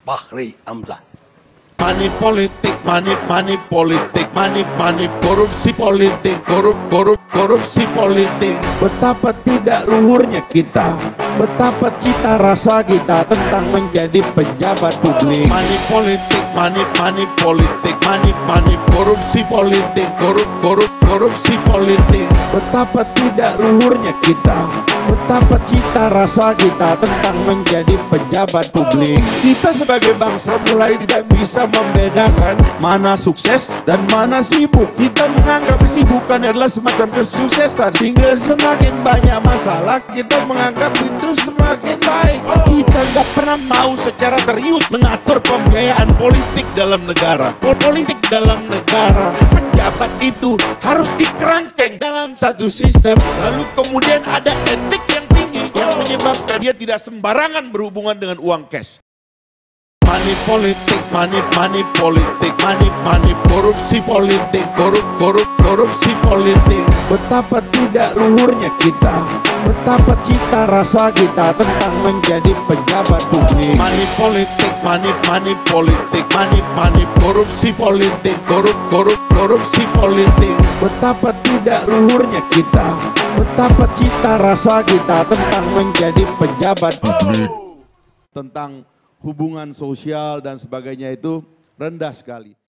Fachri Hamzah. Money politik, money politik, money korupsi politik, korupsi politik. Betapa tidak luhurnya kita, betapa cita rasa kita tentang menjadi pejabat publik. Money politik, money politik, money korupsi politik, korupsi politik. Betapa tidak luhurnya kita, betapa cita rasa kita tentang menjadi pejabat publik. Kita sebagai bangsa mulai tidak bisa membedakan mana sukses dan mana sibuk. Kita menganggap kesibukan adalah semacam kesuksesan, sehingga semakin banyak masalah kita menganggap itu semakin baik. Kita nggak pernah mau secara serius mengatur pembiayaan politik dalam negara. Politik dalam negara, pejabat itu harus dikerangkeng dalam satu sistem. Lalu kemudian ada etik yang tinggi yang menyebabkan dia tidak sembarangan berhubungan dengan uang cash. Money politik, money politik, money korupsi politik, korupsi politik. Betapa tidak luhurnya kita, betapa cita rasa kita tentang menjadi pejabat publik. Money politik, money politik, money korupsi politik, korupsi politik. Betapa tidak luhurnya kita, betapa cita rasa kita tentang menjadi pejabat publik. Tentang hubungan sosial dan sebagainya itu rendah sekali.